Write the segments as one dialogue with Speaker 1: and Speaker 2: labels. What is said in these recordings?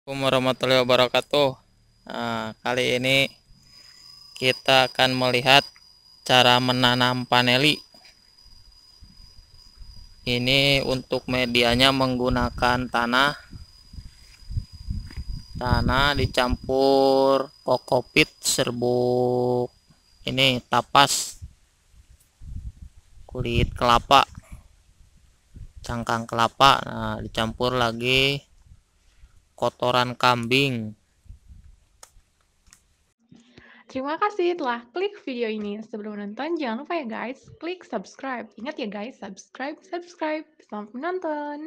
Speaker 1: Assalamualaikum warahmatullahi wabarakatuh. Nah, kali ini kita akan melihat cara menanam paneli. Ini untuk medianya menggunakan tanah dicampur kokopit, serbuk ini tapas, kulit kelapa, cangkang kelapa. Nah, dicampur lagi kotoran kambing.
Speaker 2: Terima kasih telah klik video ini. Sebelum menonton, jangan lupa ya guys, klik subscribe. Ingat ya guys, subscribe. Selamat menonton.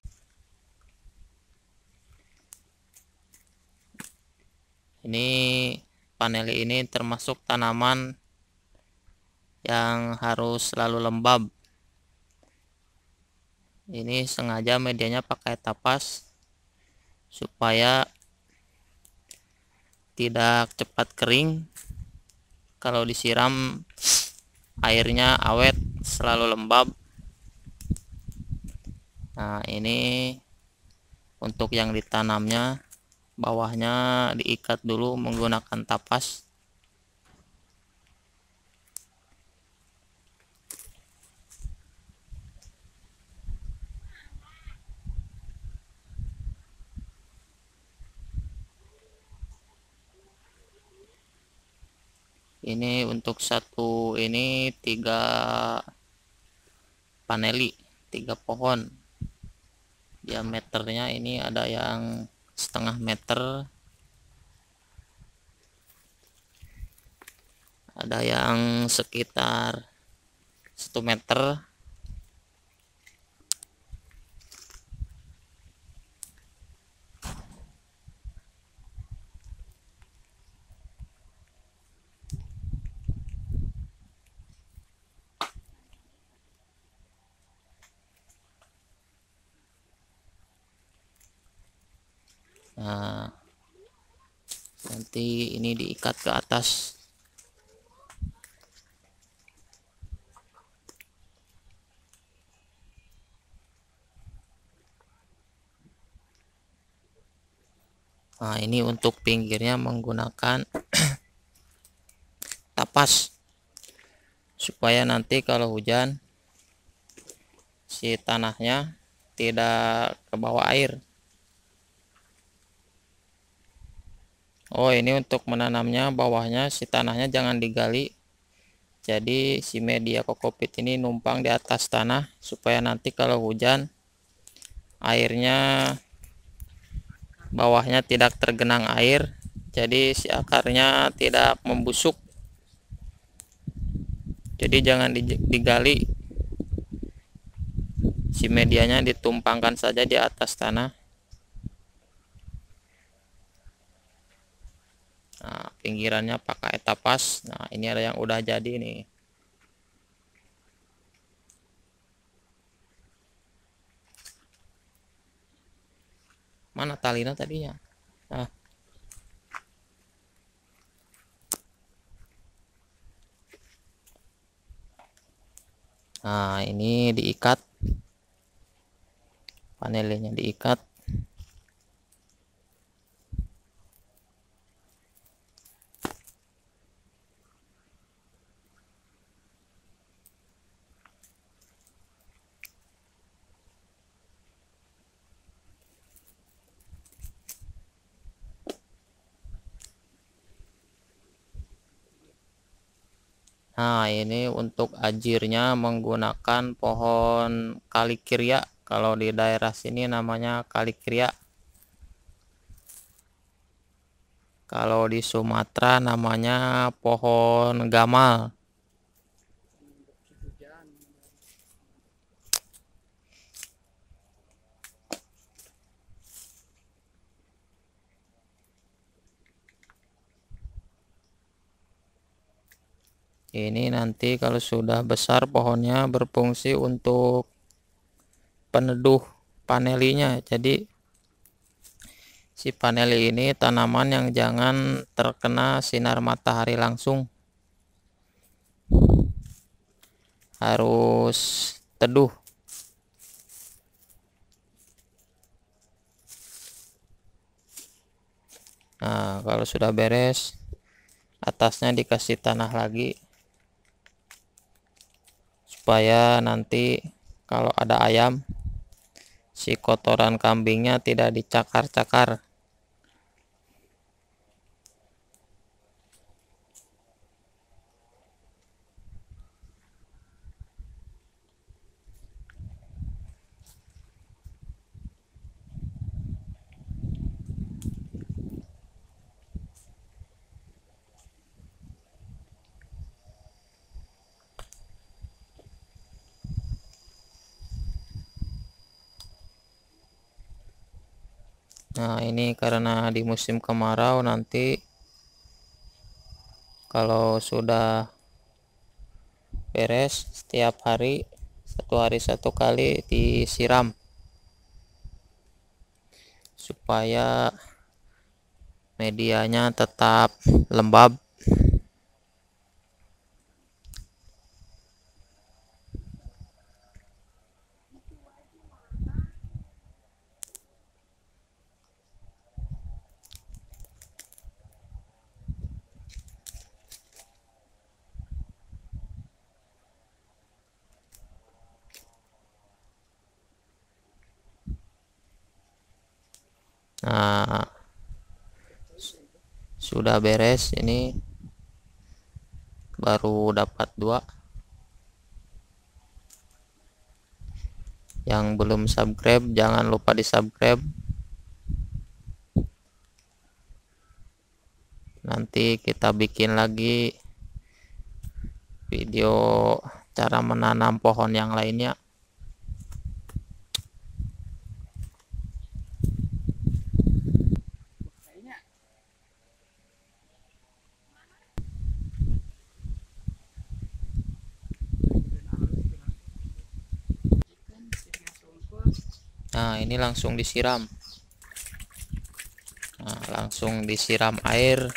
Speaker 1: Ini paneli ini termasuk tanaman yang harus selalu lembab. Ini sengaja medianya pakai tapas supaya tidak cepat kering. Kalau disiram airnya awet, selalu lembab. Nah, ini untuk yang ditanamnya, bawahnya diikat dulu menggunakan tapas. Ini untuk satu ini 3 pohon. Diameternya ini ada yang setengah meter, ada yang sekitar 1 meter. Nah, nanti ini diikat ke atas. Nah, ini untuk pinggirnya menggunakan tapas supaya nanti kalau hujan si tanahnya tidak ke bawah air. Oh, ini untuk menanamnya bawahnya si tanahnya jangan digali. Jadi si media kokopit ini numpang di atas tanah supaya nanti kalau hujan airnya bawahnya tidak tergenang air. Jadi si akarnya tidak membusuk. Jadi jangan digali. Si medianya ditumpangkan saja di atas tanah. Nah, pinggirannya pakai tapas. Nah, ini ada yang udah jadi nih. Mana talinya tadinya? Nah, ini diikat. Panelnya diikat. Nah, ini untuk ajirnya menggunakan pohon kalikirya. Kalau di daerah sini namanya kalikirya. Kalau di Sumatera namanya pohon gamal. Ini nanti kalau sudah besar pohonnya berfungsi untuk peneduh panelinya. Jadi si paneli ini tanaman yang jangan terkena sinar matahari langsung. Harus teduh. Nah, kalau sudah beres, atasnya dikasih tanah lagi supaya nanti kalau ada ayam, si kotoran kambingnya tidak dicakar-cakar. Nah, ini karena di musim kemarau, nanti kalau sudah beres, setiap hari 1 hari 1 kali disiram supaya medianya tetap lembab. Nah, sudah beres, ini baru dapat 2. Yang belum subscribe jangan lupa di subscribe. Nanti kita bikin lagi video cara menanam pohon yang lainnya. Nah, ini langsung disiram. Nah, langsung disiram air.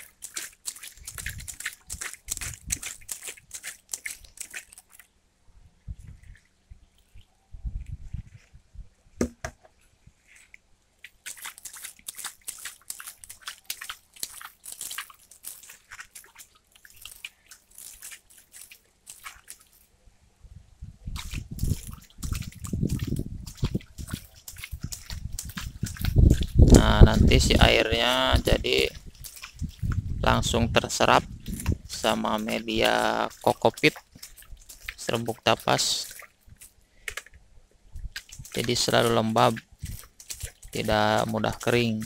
Speaker 1: Nah, nanti si airnya jadi langsung terserap sama media kokopit serbuk tapas, jadi selalu lembab, tidak mudah kering.